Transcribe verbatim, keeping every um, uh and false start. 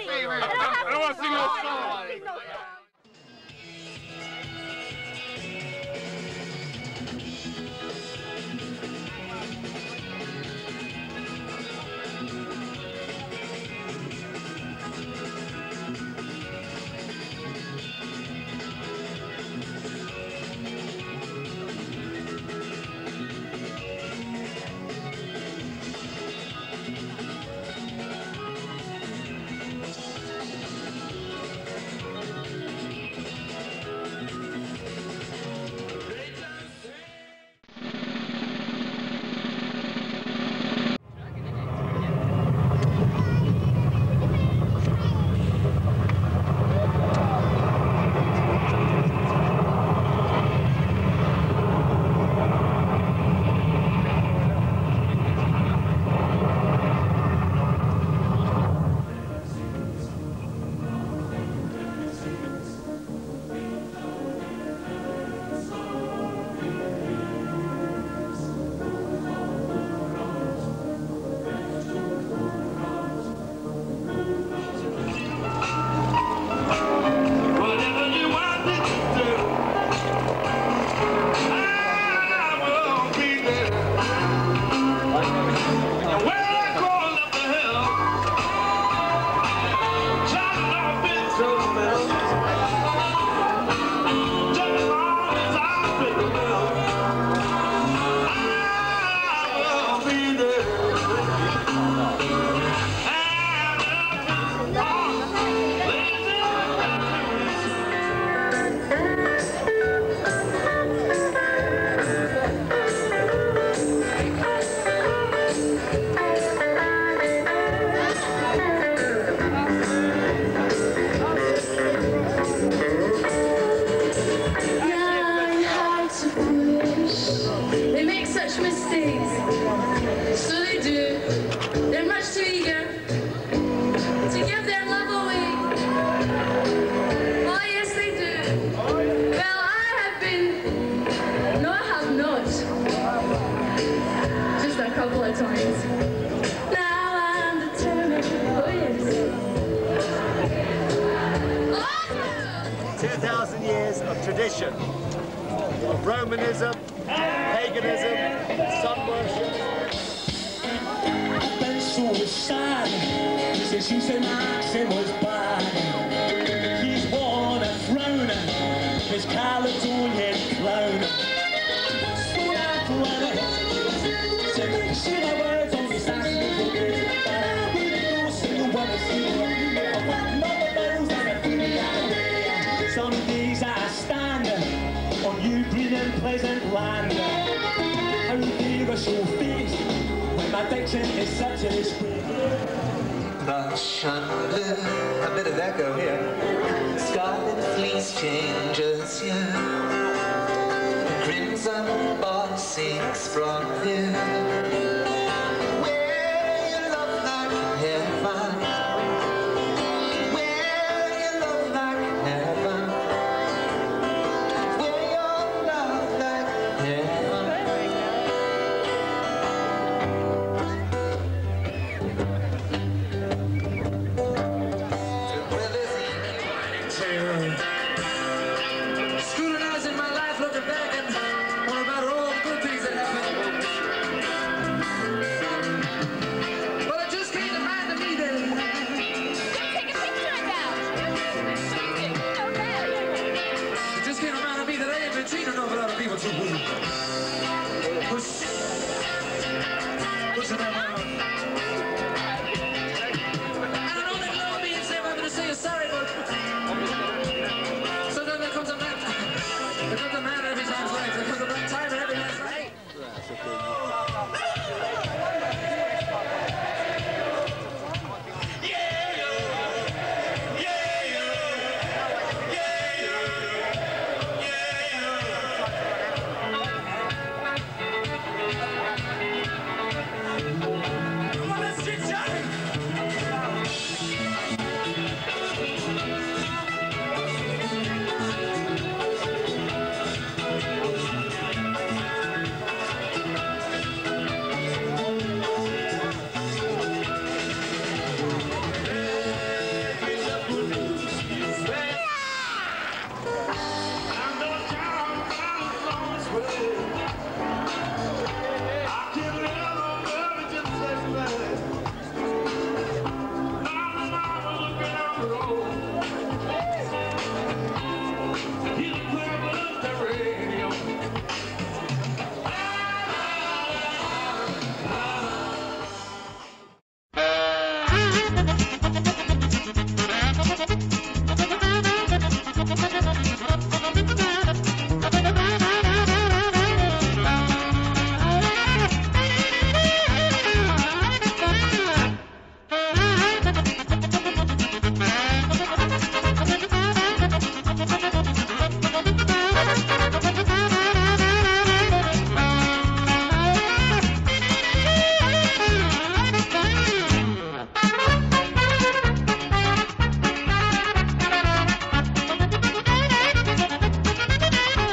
wait, wait. I don't want to sing no song. Tradition of Romanism, paganism, sun worship. I've been so sad since you said my accent was bad. He's worn a frown, his Caledonian clown. So that planet, so make sure the words on his accent will be. But I wouldn't know single one to see him. I want mother bells and a foodie idea. Some days I stand on you green and pleasant land. How dare I show face when my diction is such a display. Brush and blue, a bit of echo here. Scarlet fleece changes you. Crimson ball sinks from you. Where you love like heaven. Where you love like heaven. Where your love like heaven. Scrutinizing my life, looking back and what about all the good things that happened. But it just came to mind to me that Take a picture of that. it just came to mind to me that I ain't been treating enough a lot of people too good. Push, pushing them out. And I know that love being said, I'm gonna say you're sorry, but sometimes there comes a man. There comes a man every time's life. There comes a time in every man's life. Thank you.